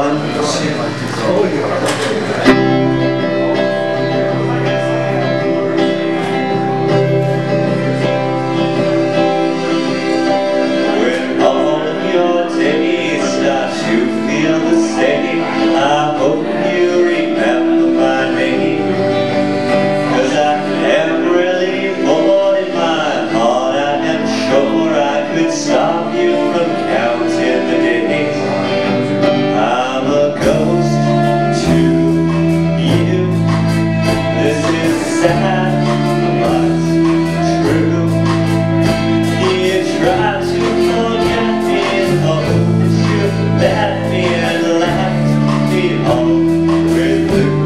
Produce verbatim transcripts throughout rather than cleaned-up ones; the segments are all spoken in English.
One, two, when all of your days start to feel the same, I hope you remember my name. Cause I am really bored in my heart. I am sure I could stop you from counting the days. I'm a ghost to you. This is sad but true. You try to forget me, hopes you let me and left me all with blue.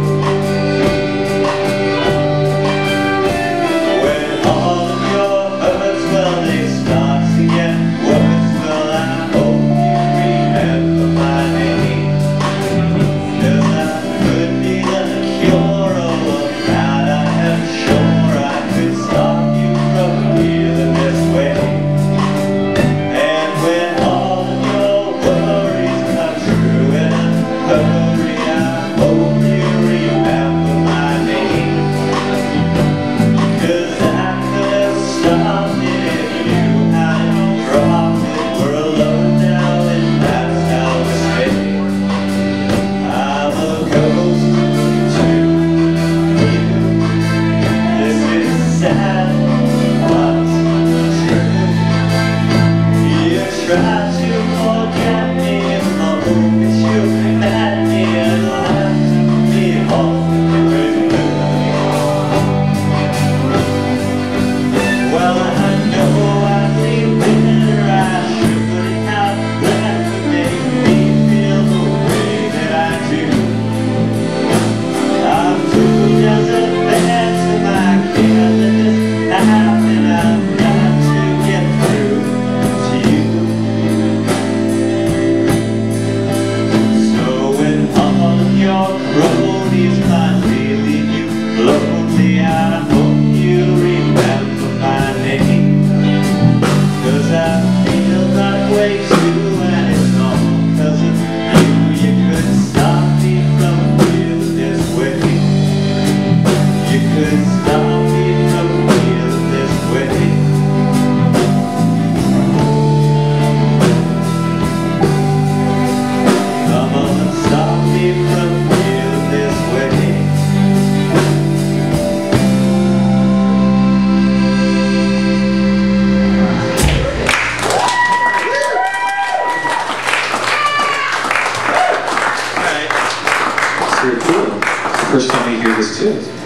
When all of your hurts, well, they start to get worse. Well, I hope you remember my name. Cause I could be the cure of that. I am sure I could stop you from feeling this way. And when all of your worries come true in a hurry, I hope you remember my name. Cause I could have stopped it if you hadn't dropped it. We're alone now and that's how we stay. I'm a ghost to you. This is sad but true. You try to forget me, hope you met me and left me all with blue. Well, I know I think better. I shouldn't have let you make me feel the way that I do. I'm doomed as a bed to my care. Let this happen. I've got to get through to you. So when all of your cronies finally leave you lonely, I hope you remember my name. Cause I feel that way too, and it's all cause of you. You could stop me from feeling this way. You could stop me from feeling this way. Come on, stop me from feeling this way. Very cool. It's the first time you hear this too.